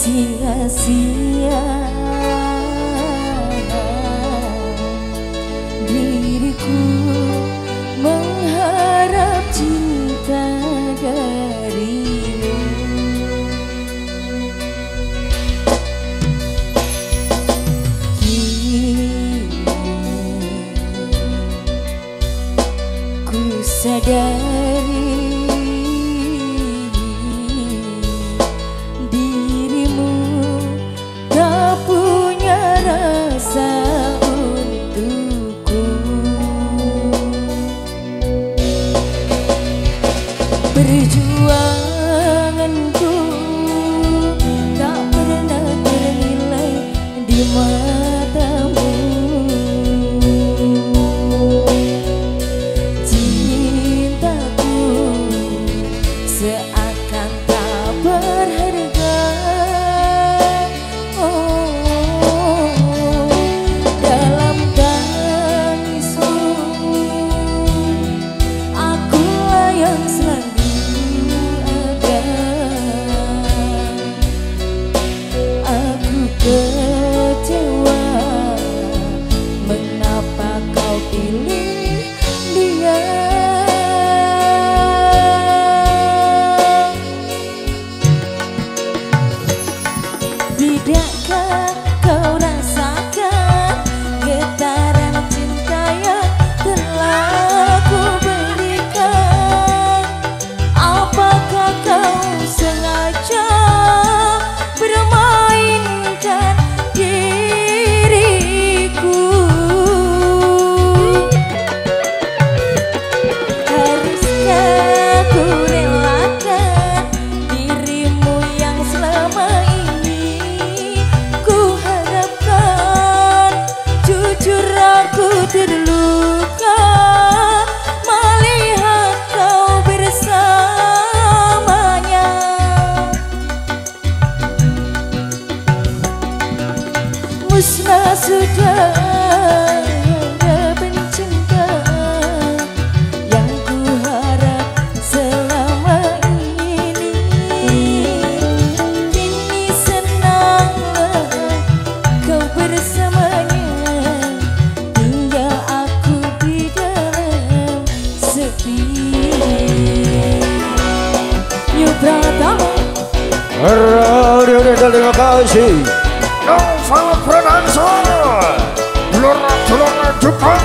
sia-sia diriku mengharap cinta darimu. Kini ku sadari dirimu tak punya rasa untukku. Perjuanganku tak pernah ternilai di matamu. Cintaku seakan tak berharga. Oh, dalam tangismu akulah yang selalu ada. Aku kecewa mengapa kau pilih dia. Tidakkah kau rasakan getaran cinta yang telah ku berikan? Apakah kau sengaja bermainkan diriku? Haruskah ku relakan dirimu yang selama ini ku harapkan? Jujur aku terluka melihat kau bersamanya. Musnah sudah pencinta yang ku harap selama ini. Kini senanglah kau bersamanya, tinggal aku di dalam sepi. New Pratama Radio terima kasih. Nova Production, Blora Jepang.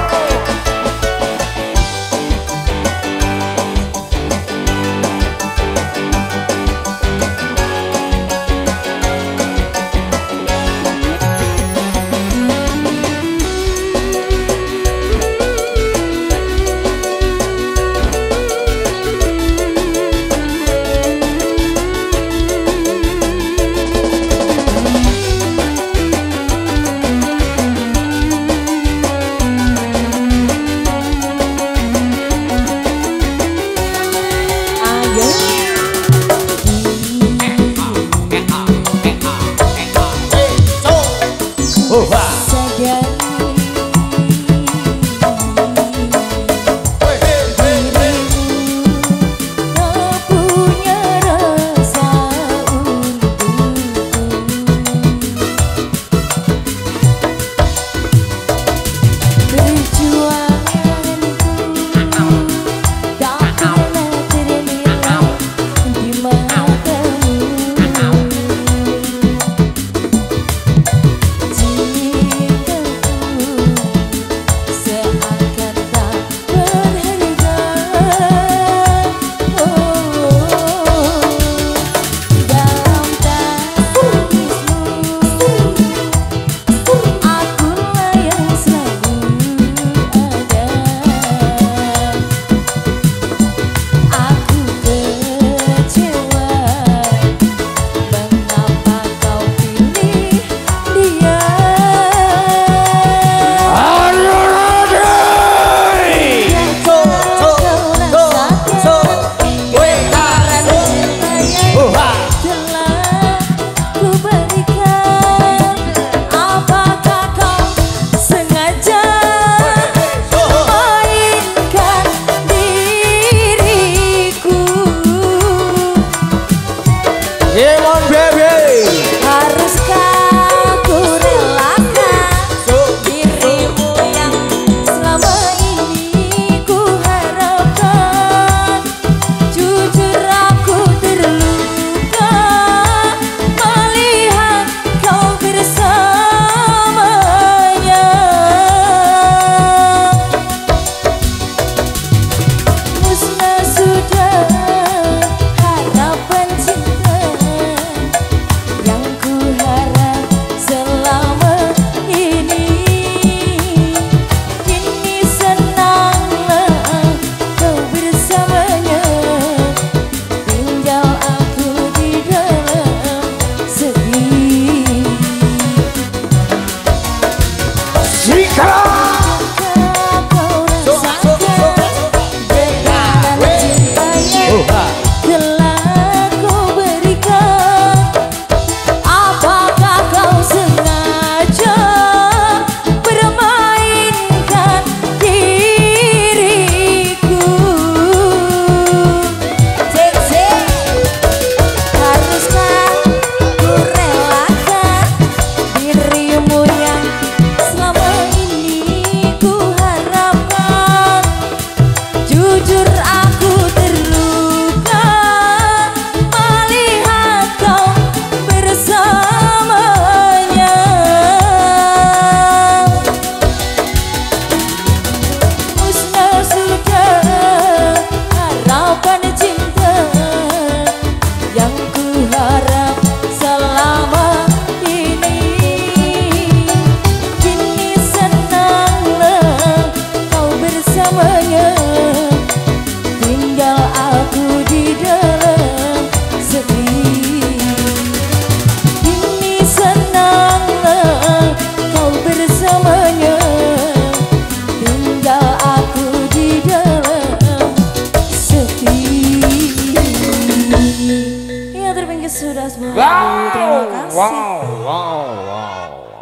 sudah 10.000. Wow, Terima kasih. wow, wow, wow.